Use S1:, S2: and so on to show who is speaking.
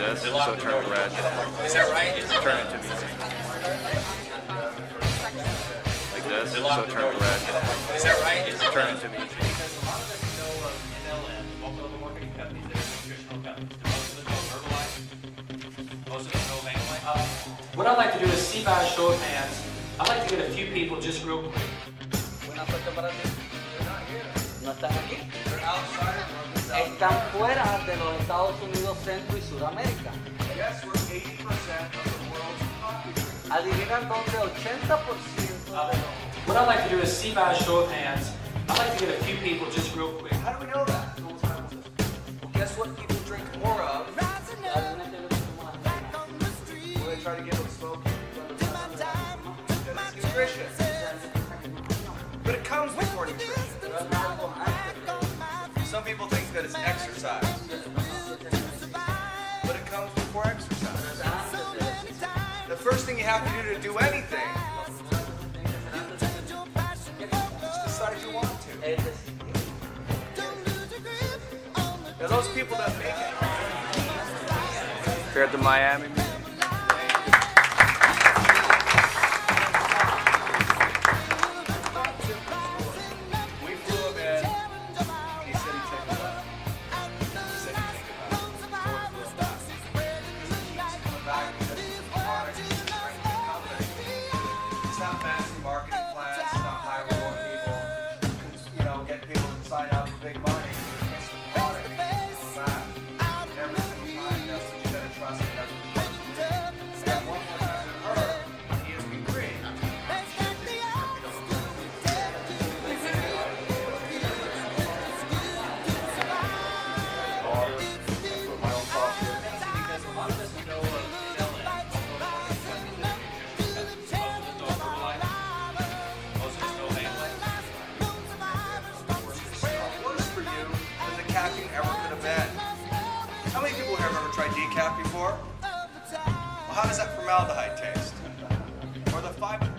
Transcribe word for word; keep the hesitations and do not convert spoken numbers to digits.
S1: this, so turn it red.
S2: Is that right?
S1: Turn it to me. Like this, so turn it red.
S2: Is that right?
S1: Turn it to me.
S3: What I'd like to do is see by a show of hands. I'd like to get a few people just real quick.
S4: No están aquí. Están fuera de los Estados Unidos, Centro y Sudamérica. Adivinan dónde ochenta por ciento de los...
S3: What I'd like to do is see by a show of hands. I'd like to get a few people just real quick.
S2: How do we know that? Well, guess what people drink more of? Well, they try to get them smoking. It's nutrition. But it comes before nutrition. Some people think that it's exercise. But it comes before exercise. The first thing you have to do to do anything is decide you want to. Now those people that make it.
S1: Compared to Miami.
S2: How many people have ever tried decaf before? Well, how does that formaldehyde taste? Or the five